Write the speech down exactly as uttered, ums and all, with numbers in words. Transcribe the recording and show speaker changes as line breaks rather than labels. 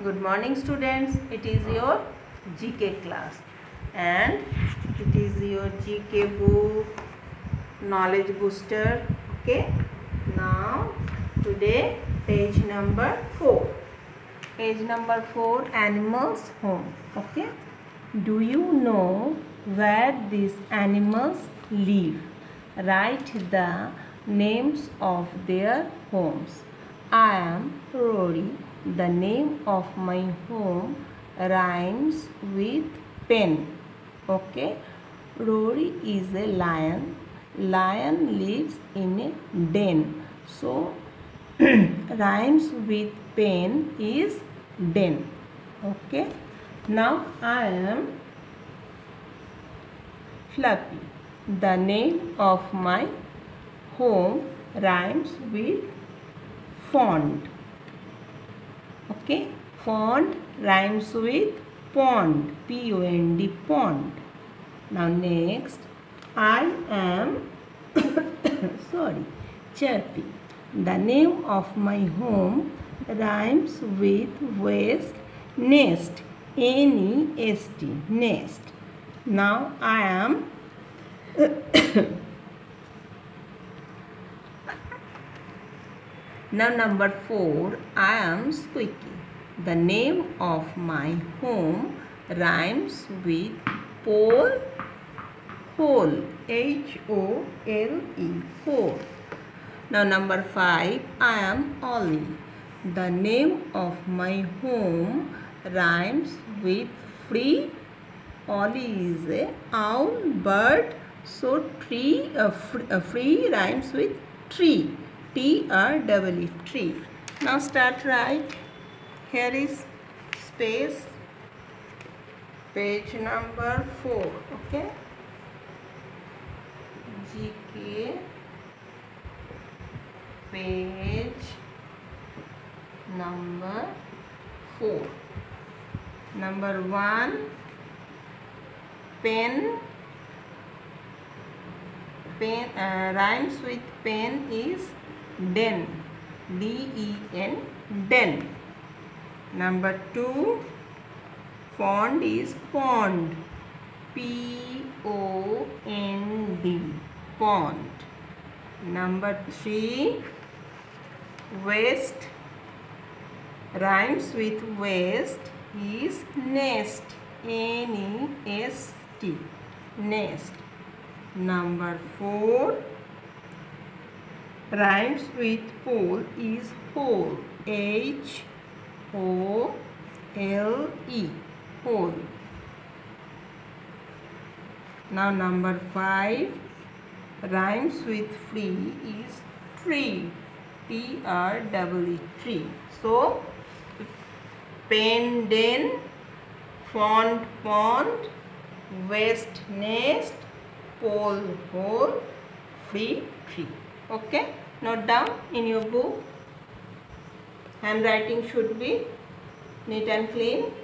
Good morning students, it is your G K class and it is your G K book knowledge booster. Okay, now today page number four. Page number four, animals home. Okay, do you know where these animals live? Write the names of their homes. I am Rory. The name of my home rhymes with pen. Okay, Rory is a lion. Lion lives in a den. So rhymes with pen is den. Okay, now I am Fluffy. The name of my home rhymes with fond. Okay, fond rhymes with pond. P O N D, pond. Now next, I am sorry, Chirpy. The name of my home rhymes with west, nest. N E S T, nest. Now I am Now number four, I am Squeaky. The name of my home rhymes with pole, hole. H O L E, hole. Now number five, I am Ollie. The name of my home rhymes with free. Ollie is a owl bird. So tree, uh, free, uh, free rhymes with tree. T R E E, tree. Now start write. Here is space. Page number four. Okay. G K. Page number four. Number one. Pen. Pen uh, rhymes with pen is den. D E N, den. Number two, fond is pond. P O N D, pond. Number three, west rhymes with west is nest. N E S T, nest. Number four, rhymes with pole is hole. H O L E, hole. Now number five, rhymes with free is tree. T R E E, tree. So pen, den, fond, pond, west, nest, pole, hole, free, tree. Okay, note down in your book. Handwriting should be neat and clean.